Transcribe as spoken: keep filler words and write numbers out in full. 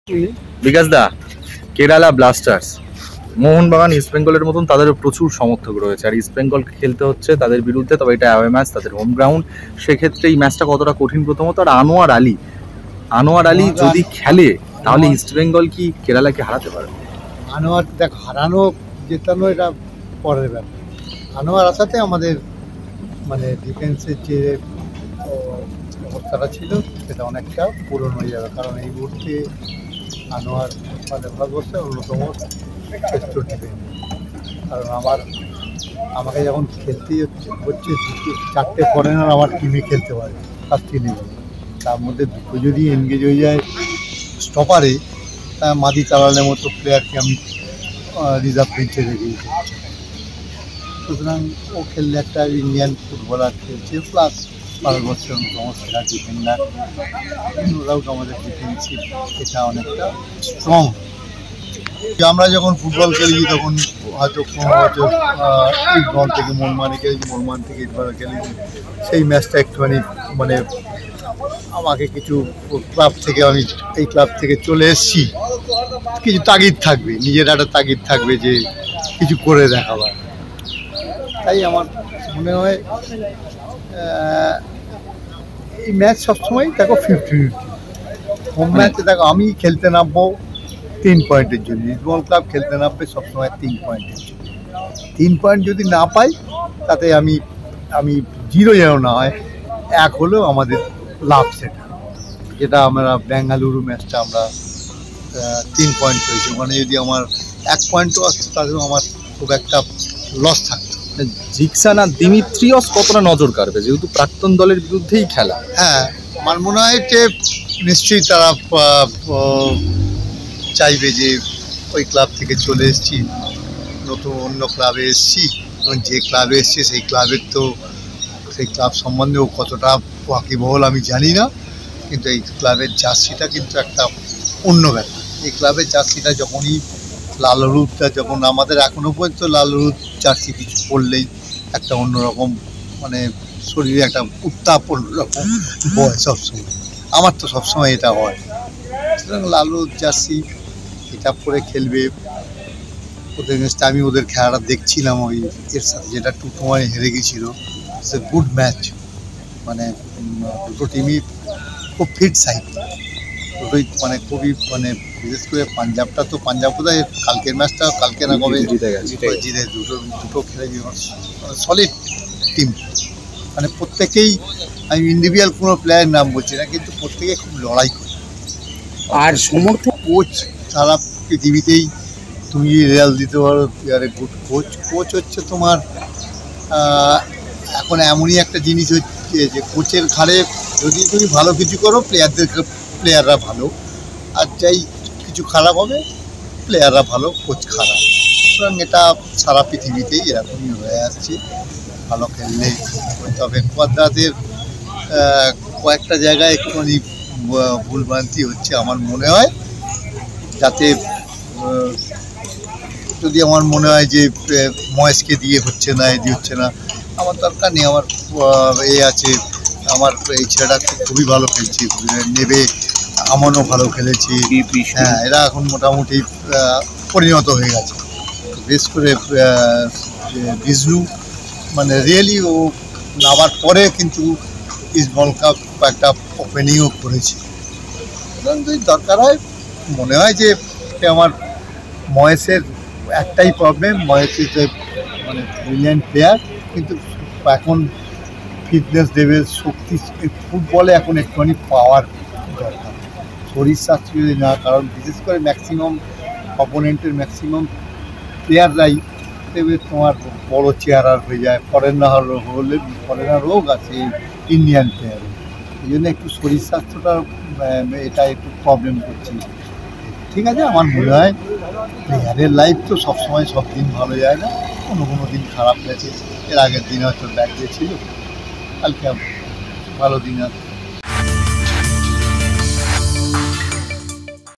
বিকাশ দা, Kerala Blasters, Mohun Bagan, east বেঙ্গলের মতন তাদেরও প্রচুর সমর্থক রয়েছে, আর ইস্ট বেঙ্গলকে খেলতে হচ্ছে তাদের বিরুদ্ধে। তবে এটা অ্যাওয়ে ম্যাচ, তাদের হোম গ্রাউন্ড, সেক্ষেত্রে এই ম্যাচটা কতটা কঠিন প্রথমত। আর আনোয়ার আলী আনোয়ার আলী যদি খেলে তাহলে ইস্ট বেঙ্গল কি কেরালাকে হারাতে পারে? আনোয়ার দেখ, হারানো জেতানো এটা পরের ব্যাপার। আনোয়ার আসাতে আমাদের মানে ডিফেন্সের যে অবস্থাটা ছিল সেটা অনেকটা পূরণ হয়ে যাবে, কারণ এই মুহূর্তে আনোয়ার মানে ভারতবর্ষের অন্যতম শ্রেষ্ঠ ডিফেন্স। কারণ আমার আমাকে যখন খেলতেই হচ্ছে হচ্ছে দুটো চারটে ফরেনার আমার টিমে খেলতে পারে ফার্স্ট ইলেভেন, তার মধ্যে দুটো যদি এনগেজ হয়ে যায় স্টপারে, তা মাদি চালানোর মতো প্লেয়ারকে আমি রিজার্ভ বেঞ্চে রেখেছি। সুতরাং ও খেললে একটা ইন্ডিয়ান ফুটবলার খেলছে, প্লাস ভারতবর্ষের অন্যতম সেরা ডিফেন্ডার। ওরাও আমাদের ডিফেন্সিভ এটা অনেকটা স্ট্রং। আমরা যখন ফুটবল খেলি তখন হয়তো কোনো হয়তো ইটবল থেকে মোহনবাগানে খেলেছি, মোহনবাগান থেকে ইটবলে খেলেছি, সেই ম্যাচটা একটুখানি মানে আমাকে কিছু ক্লাব থেকে আমি এই ক্লাব থেকে চলে এসেছি, কিছু তাগিদ থাকবে, নিজের একটা তাগিদ থাকবে যে কিছু করে দেখাবার। তাই আমার মনে হয় এই ম্যাচ সবসময় দেখো ফিফটি ফিফটি। হোম ম্যাচে দেখো আমি খেলতে নামবো তিন পয়েন্টের জন্য, ইস্টবেঙ্গল ক্লাব খেলতে নামবে সবসময় তিন পয়েন্টের জন্য। তিন পয়েন্ট যদি না পাই তাতে আমি আমি জিরো যেন না হয়, এক হলেও আমাদের লাভ সেটা, যেটা আমরা বেঙ্গালুরু ম্যাচটা আমরা তিন পয়েন্ট পেয়েছি, ওখানে যদি আমার এক পয়েন্টও আসতো তাতেও আমার খুব একটা লস থাকতো। জিকসান আর দিমিত্রিয়স কতটা নজর কাড়বে, যেহেতু প্রাক্তন দলের বিরুদ্ধেই খেলা? হ্যাঁ, আমার মনে হয় যে নিশ্চয়ই তারা চাইবে যে ওই ক্লাব থেকে চলে এসেছি, নতুন অন্য ক্লাবে এসেছি, এবং যে ক্লাবে এসছে সেই ক্লাবের তো সেই ক্লাব সম্বন্ধেও কতটা ওয়াকিবহল আমি জানি না, কিন্তু এই ক্লাবের জার্সিটা কিন্তু একটা অন্য ব্যাপার। এই ক্লাবের জার্সিটা যখনই লাল হলুদটা, যখন আমাদের এখনও পর্যন্ত লাল হলুদ জার্সি কিছু পরলেই একটা অন্যরকম মানে শরীরে একটা উত্তাপ অন্যরকম বয় সবসময়, আমার তো সবসময় এটা হয়। সুতরাং লাল হলুদ জার্সি এটা পরে খেলবে ওদের ম্যাচটা। আমি ওদের খেলাটা দেখছিলাম ওই এর সাথে, যেটা টু সময় হেরে গেছিলো। ইটস এ গুড ম্যাচ, মানে দুটো টিমই খুব ফিট সাইড, দুটোই মানে খুবই মানে বিশেষ করে পাঞ্জাবটা তো পাঞ্জাব কোথায় কালকের ম্যাচটা কালকে না কবে জিতে জিতে দুটো দুটো খেলে সলিড টিম, মানে প্রত্যেকেই, আমি ইন্ডিভিজুয়াল কোনো প্লেয়ারের নাম বলছি না, কিন্তু প্রত্যেকে খুব লড়াই করে। আর সমর্থক কোচ সারা পৃথিবীতেই তুমি রেজাল্ট দিতে পারো, প্লেয়ারের গুড কোচ। কোচ হচ্ছে তোমার এখন এমনই একটা জিনিস হচ্ছে যে কোচের ঘাড়ে যদি তুমি ভালো কিছু করো প্লেয়ারদের প্লেয়াররা ভালো, আর যাই কিছু খারাপ হবে প্লেয়াররা ভালো, কোচ খারাপ। সুতরাং এটা সারা পৃথিবীতেই এরকমই হয়ে আসছে, ভালো খেললে। তবে কোয়াদ্রাদের কয়েকটা জায়গায় একটুখানি ভুলভ্রান্তি হচ্ছে আমার মনে হয়, যাতে যদি আমার মনে হয় যে ময়েসকে দিয়ে হচ্ছে না, এ দিয়ে হচ্ছে না, আমার দরকার নেই। আমার এ আছে, আমার এই ছেলেটা খুবই ভালো খেলছে, নেবে আমনও ভালো খেলেছি, হ্যাঁ এরা এখন মোটামুটি পরিণত হয়ে গেছে। বেশ করে বিষ্ণু মানে রিয়েলি ও নামার পরে কিন্তু ইস্টবেঙ্গল কাপ একটা ওপেনিংও করেছে। সুতরাং যদি দরকার হয় মনে হয় যে আমার ময়েসের একটাই প্রবলেম, ময়েস ইজ এ মানে ব্রিলিয়ান্ট প্লেয়ার, কিন্তু এখন ফিটনেস লেভেল, শক্তি, ফুটবলে এখন একটুখানি পাওয়ার দরকার, শরীর স্বাস্থ্য যদি না, কারণ বিশেষ করে ম্যাক্সিমাম অপোনেন্টের ম্যাক্সিমাম প্লেয়াররাই দেবে তোমার বড়ো চেহারার হয়ে যায়, ফরেনার হলে ফরেনার হোক আর সেই ইন্ডিয়ান প্লেয়ার, এই জন্য একটু শরীর স্বাস্থ্যটা এটা একটু প্রবলেম করছে। ঠিক আছে, আমার মনে হয় প্লেয়ারের লাইফ তো সবসময় সব দিন ভালো যায় না, কোনো কোনো দিন খারাপ গেছে, এর আগের দিন হয়তো ব্যাক গিয়েছিল, কালকে ভালো দিন আছে।